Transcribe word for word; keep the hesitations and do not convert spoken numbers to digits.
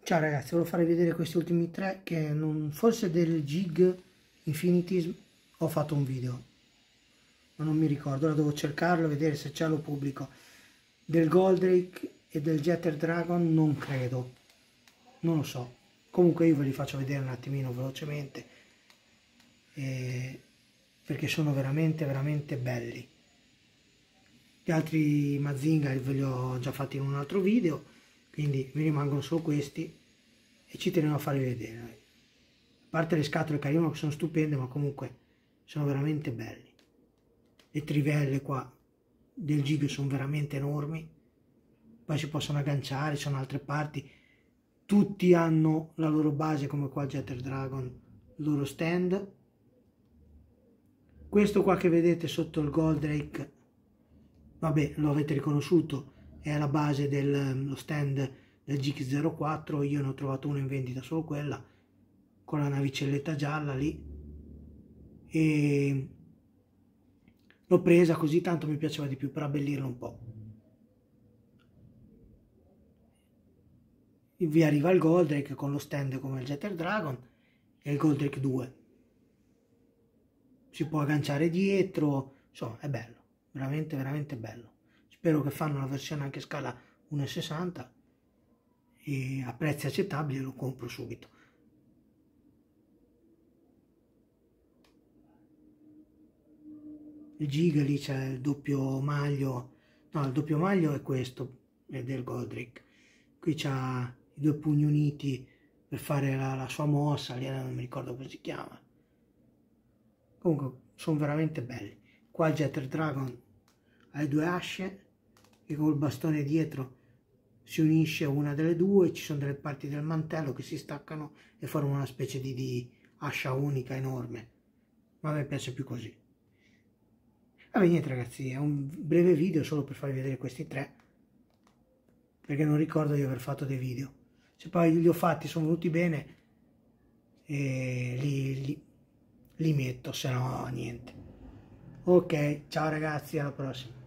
Ciao ragazzi, volevo farvi vedere questi ultimi tre che non, forse del Gig Infinities ho fatto un video, ma non mi ricordo, ora devo cercarlo e vedere se c'è lo pubblico. Del Goldrake e del Jetter Dragon non credo, non lo so. Comunque io ve li faccio vedere un attimino velocemente, eh, perché sono veramente veramente belli. Gli altri Mazinga ve li ho già fatti in un altro video, quindi mi rimangono solo questi e ci tenevo a farvi vedere. A parte le scatole carine che sono stupende, ma comunque sono veramente belli. Le trivelle qua del Gig sono veramente enormi, poi si possono agganciare, ci sono altre parti, tutti hanno la loro base come qua il Jetter Dragon, il loro stand. Questo qua che vedete sotto il Goldrake, vabbè, lo avete riconosciuto, è la base dello stand del G zero quattro, io ne ho trovato uno in vendita, solo quella, con la navicelletta gialla lì, e l'ho presa così, tanto mi piaceva di più per abbellirlo un po'. Vi arriva il Goldrake con lo stand come il Jetter Dragon e il Goldrake due. Si può agganciare dietro, insomma è bello, veramente veramente bello. Spero che fanno la versione anche scala uno virgola sessanta e a prezzi accettabili lo compro subito. Il Giga lì c'è il doppio maglio, no, il doppio maglio è questo, è del Goldrake. Qui c'ha i due pugni uniti per fare la, la sua mossa, lì non mi ricordo come si chiama. Comunque sono veramente belli. Qua il Jetter Dragon ha le due asce e col bastone dietro si unisce a una delle due, ci sono delle parti del mantello che si staccano e formano una specie di, di ascia unica enorme, ma a me piace più così. Vabbè, niente ragazzi, è un breve video solo per farvi vedere questi tre, perché non ricordo di aver fatto dei video. Se poi li ho fatti, sono venuti bene, e li, li, li metto, se no niente. Ok, ciao ragazzi, alla prossima.